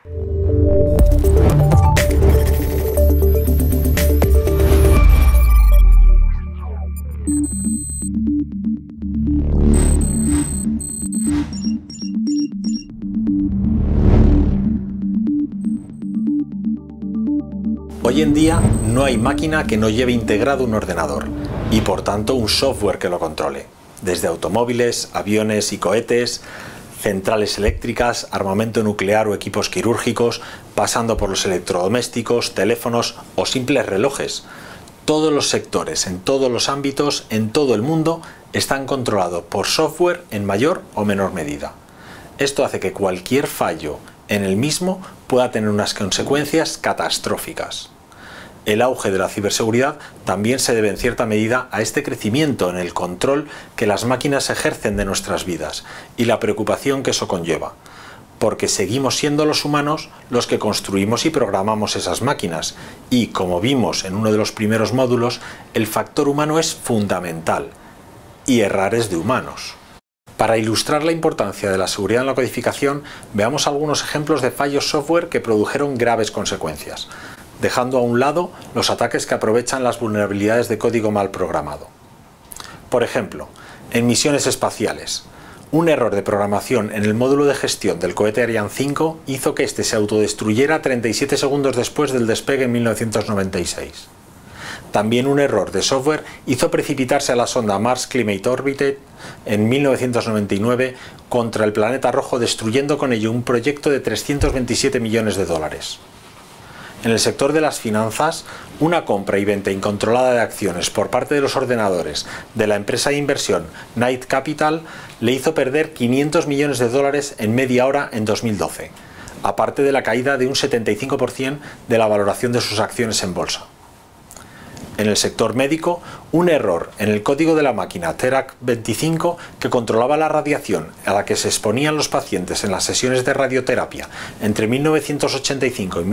Hoy en día no hay máquina que no lleve integrado un ordenador y por tanto un software que lo controle. Desde automóviles, aviones y cohetes, centrales eléctricas, armamento nuclear o equipos quirúrgicos, pasando por los electrodomésticos, teléfonos o simples relojes. Todos los sectores, en todos los ámbitos, en todo el mundo, están controlados por software en mayor o menor medida. Esto hace que cualquier fallo en el mismo pueda tener unas consecuencias catastróficas. El auge de la ciberseguridad también se debe en cierta medida a este crecimiento en el control que las máquinas ejercen de nuestras vidas y la preocupación que eso conlleva, porque seguimos siendo los humanos los que construimos y programamos esas máquinas y, como vimos en uno de los primeros módulos, el factor humano es fundamental y errar es de humanos. Para ilustrar la importancia de la seguridad en la codificación, veamos algunos ejemplos de fallos software que produjeron graves consecuencias, dejando a un lado los ataques que aprovechan las vulnerabilidades de código mal programado. Por ejemplo, en misiones espaciales, un error de programación en el módulo de gestión del cohete Ariane 5 hizo que este se autodestruyera 37 segundos después del despegue en 1996. También un error de software hizo precipitarse a la sonda Mars Climate Orbiter en 1999 contra el planeta rojo, destruyendo con ello un proyecto de 327 millones de dólares. En el sector de las finanzas, una compra y venta incontrolada de acciones por parte de los ordenadores de la empresa de inversión Knight Capital le hizo perder 500 millones de dólares en media hora en 2012, aparte de la caída de un 75% de la valoración de sus acciones en bolsa. En el sector médico, un error en el código de la máquina Terac 25 que controlaba la radiación a la que se exponían los pacientes en las sesiones de radioterapia entre 1985 y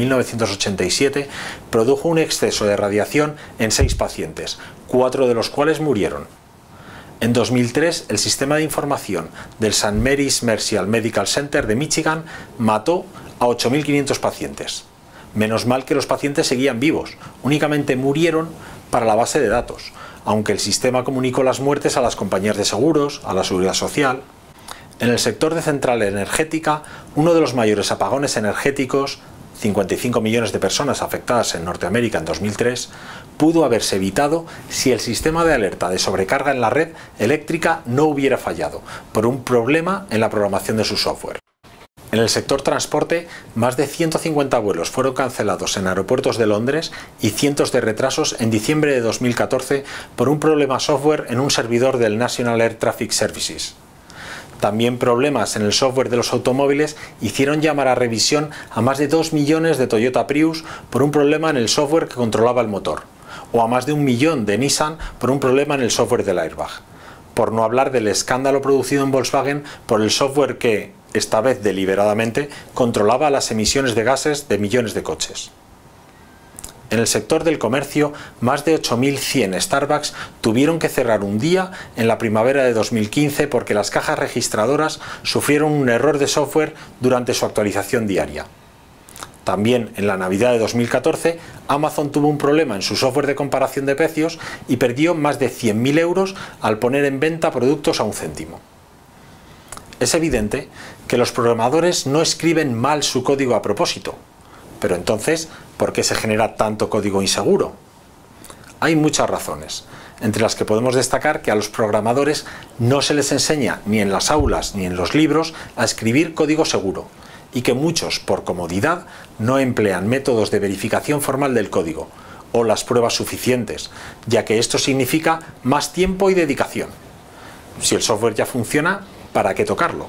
1987 produjo un exceso de radiación en 6 pacientes, 4 de los cuales murieron. En 2003, el sistema de información del St. Mary's Mercial Medical Center de Michigan mató a 8.500 pacientes. Menos mal que los pacientes seguían vivos, únicamente murieron para la base de datos, aunque el sistema comunicó las muertes a las compañías de seguros, a la seguridad social. En el sector de central energética, uno de los mayores apagones energéticos, 55 millones de personas afectadas en Norteamérica en 2003, pudo haberse evitado si el sistema de alerta de sobrecarga en la red eléctrica no hubiera fallado por un problema en la programación de su software. En el sector transporte, más de 150 vuelos fueron cancelados en aeropuertos de Londres y cientos de retrasos en diciembre de 2014 por un problema software en un servidor del National Air Traffic Services. También problemas en el software de los automóviles hicieron llamar a revisión a más de 2 millones de Toyota Prius por un problema en el software que controlaba el motor, o a más de 1 millón de Nissan por un problema en el software del airbag. Por no hablar del escándalo producido en Volkswagen por el software que, esta vez deliberadamente, controlaba las emisiones de gases de millones de coches. En el sector del comercio, más de 8.100 Starbucks tuvieron que cerrar un día en la primavera de 2015 porque las cajas registradoras sufrieron un error de software durante su actualización diaria. También en la Navidad de 2014, Amazon tuvo un problema en su software de comparación de precios y perdió más de 100.000 euros al poner en venta productos a 1 céntimo. Es evidente que los programadores no escriben mal su código a propósito, pero entonces, ¿por qué se genera tanto código inseguro? Hay muchas razones, entre las que podemos destacar que a los programadores no se les enseña ni en las aulas ni en los libros a escribir código seguro, y que muchos, por comodidad, no emplean métodos de verificación formal del código, o las pruebas suficientes, ya que esto significa más tiempo y dedicación. Si el software ya funciona, ¿para qué tocarlo?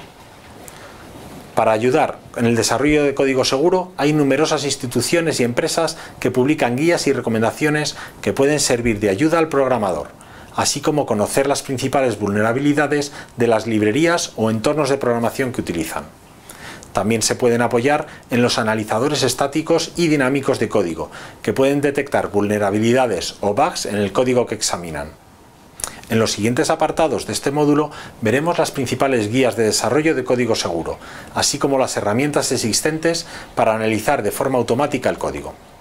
Para ayudar en el desarrollo de código seguro, hay numerosas instituciones y empresas que publican guías y recomendaciones que pueden servir de ayuda al programador, así como conocer las principales vulnerabilidades de las librerías o entornos de programación que utilizan. También se pueden apoyar en los analizadores estáticos y dinámicos de código, que pueden detectar vulnerabilidades o bugs en el código que examinan. En los siguientes apartados de este módulo veremos las principales guías de desarrollo de código seguro, así como las herramientas existentes para analizar de forma automática el código.